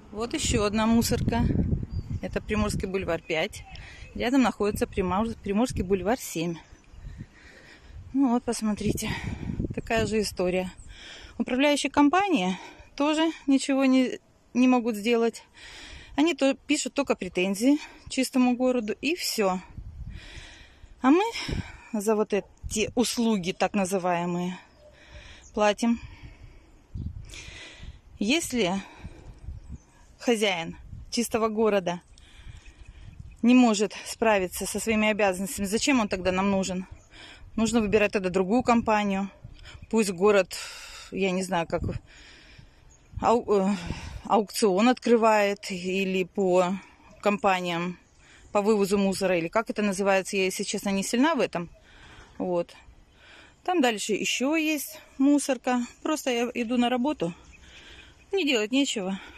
Вот еще одна мусорка. Это Приморский бульвар 5. Рядом находится Приморский бульвар 7. Ну вот, посмотрите. Такая же история. Управляющая компания тоже ничего не могут сделать. Они пишут только претензии чистому городу и все. А мы за вот эти услуги, так называемые, платим. Если хозяин чистого города не может справиться со своими обязанностями, зачем он тогда нам нужен? Нужно выбирать тогда другую компанию. Пусть город, я не знаю, как аукцион открывает или по компаниям по вывозу мусора, или как это называется, я, если честно, не сильна в этом. Вот. Там дальше еще есть мусорка. Просто я иду на работу, не делать нечего.